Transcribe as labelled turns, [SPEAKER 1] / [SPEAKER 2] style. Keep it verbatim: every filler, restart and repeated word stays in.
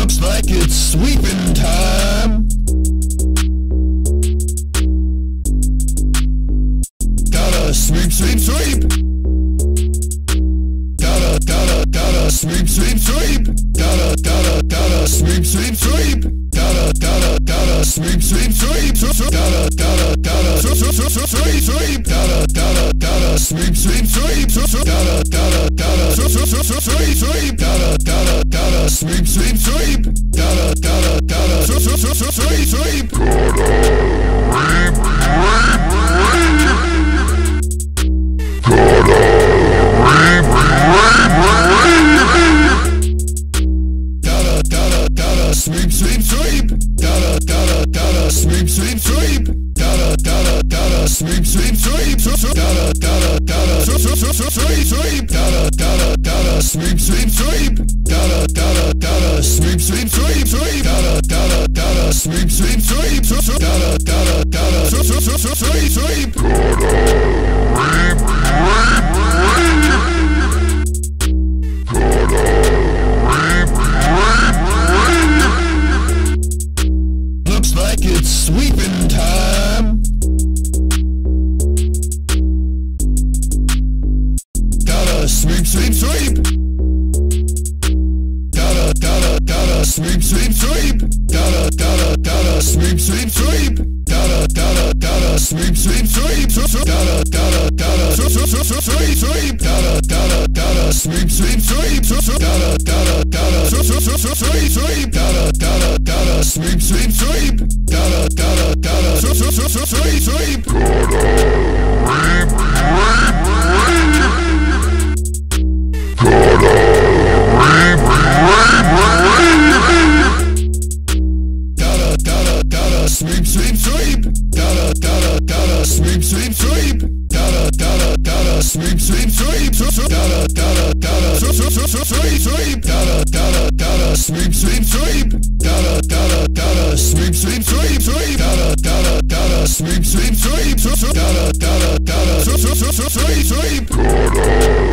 [SPEAKER 1] Looks like it's sweeping time. Gotta sweep, sweep, sweep. Gotta, gotta, gotta sweep, sweep, sweep. Gotta, gotta, gotta sweep, sweep, sweep. Gotta, gotta, gotta sweep, sweep, sweep. Gotta, gotta, gotta sweep, sweep. Gotta, gotta, gotta sweep, sweep, sweep. Gotta, gotta, gotta sweep, sweep. Gotta, gotta, gotta sweep, sweep, sweep. Gotta, gotta, gotta sweep, sweep. Gotta, gotta, gotta sweep, sweep, sweep. Gotta, gotta, gotta sweep, sweep, sweep. Gotta, gotta, gotta sweep, sweep, sweep. Gotta, gotta, gotta sweep, sweep. Gotta, gotta, gotta sweep, sweep, sweep. Gotta, gotta, gotta sweep, sweep, sweep, sweep. Gotta, gotta, gotta sweep, sweep, sweep. Gotta, gotta, gotta sweep, sweep. Looks like it's sweeping time. Gotta sweep, sweep, sweep. Gotta, gotta, gotta sweep, sweep, sweep. Gotta, gotta, gotta sweep, sweep, sweep. Gotta, gotta, gotta sweep, sweep, sweep. Gotta, gotta, gotta sweep, sweep. Gotta, gotta, gotta sweep, sweep, sweep. Gotta, gotta, gotta sweep, sweep. Gotta, gotta, gotta sweep, sweep, sweep. Gotta, gotta, gotta sweep, sweep. Gotta, gotta, gotta sweep, sweep, sweep. Gotta, gotta, gotta sweep, sweep, sweep. Gotta, gotta, gotta sweep, sweep, sweep. Gotta, gotta, gotta sweep, sweep. Gotta, gotta, gotta sweep, sweep, sweep. Gotta, gotta, gotta sweep, sweep, sweep, sweep. Gotta, gotta, gotta sweep, sweep, sweep. Gotta, gotta, gotta sweep, sweep.